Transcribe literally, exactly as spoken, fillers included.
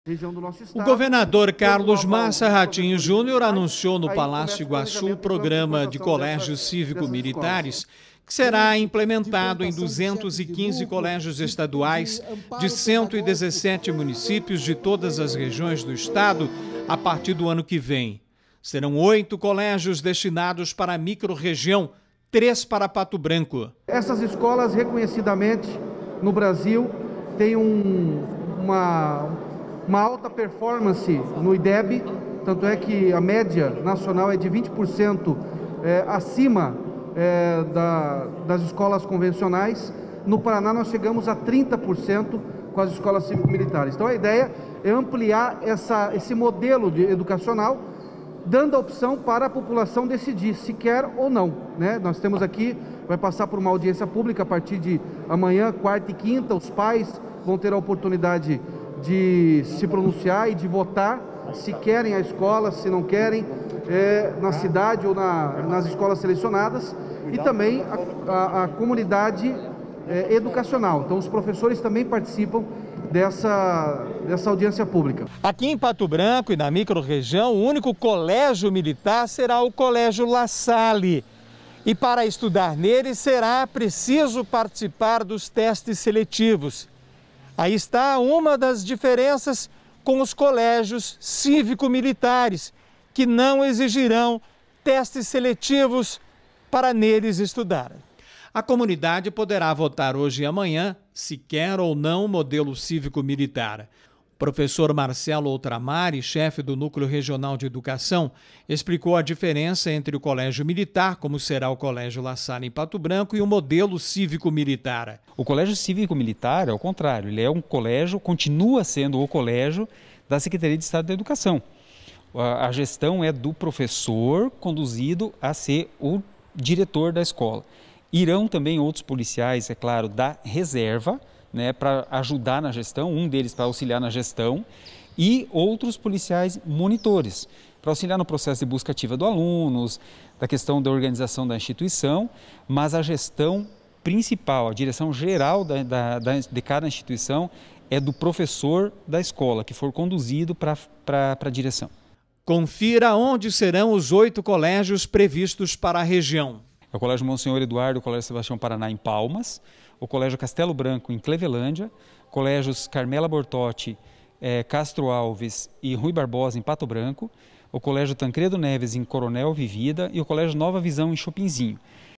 região do nosso estado. O governador Carlos Massa Ratinho Júnior anunciou no Palácio Iguaçu o programa de colégios cívico-militares que será implementado em duzentos e quinze colégios estaduais de cento e dezessete municípios de todas as regiões do estado a partir do ano que vem. Serão oito colégios destinados para a microrregião, três para Pato Branco. Essas escolas, reconhecidamente, no Brasil, têm um, uma, uma alta performance no I D E B, tanto é que a média nacional é de vinte por cento é, acima é, da, das escolas convencionais. No Paraná, nós chegamos a trinta por cento com as escolas cívico-militares. Então, a ideia é ampliar essa, esse modelo de educacional, dando a opção para a população decidir se quer ou não, né? Nós temos aqui, vai passar por uma audiência pública a partir de amanhã, quarta e quinta, os pais vão ter a oportunidade de se pronunciar e de votar se querem a escola, se não querem, é, na cidade ou na, nas escolas selecionadas, e também a, a, a comunidade é, educacional. Então, os professores também participam Dessa, dessa audiência pública. Aqui em Pato Branco e na microrregião, o único colégio militar será o Colégio La Salle. E para estudar nele será preciso participar dos testes seletivos. Aí está uma das diferenças com os colégios cívico-militares, que não exigirão testes seletivos para neles estudar. A comunidade poderá votar hoje e amanhã se quer ou não o modelo cívico-militar. O professor Marcelo Outramari, chefe do Núcleo Regional de Educação, explicou a diferença entre o colégio militar, como será o Colégio La Salle em Pato Branco, e o modelo cívico-militar. O colégio cívico-militar, ao contrário, ele é um colégio, continua sendo o colégio da Secretaria de Estado da Educação. A, a gestão é do professor conduzido a ser o diretor da escola. Irão também outros policiais, é claro, da reserva, né, para ajudar na gestão, um deles para auxiliar na gestão, e outros policiais monitores, para auxiliar no processo de busca ativa do alunos, da questão da organização da instituição, mas a gestão principal, a direção geral da, da, da, de cada instituição é do professor da escola, que for conduzido para a direção. Confira onde serão os oito colégios previstos para a região. É o Colégio Monsenhor Eduardo, o Colégio Sebastião Paraná em Palmas, o Colégio Castelo Branco em Clevelândia, colégios Carmela Bortotti, eh, Castro Alves e Rui Barbosa em Pato Branco, o Colégio Tancredo Neves em Coronel Vivida e o Colégio Nova Visão em Chopinzinho.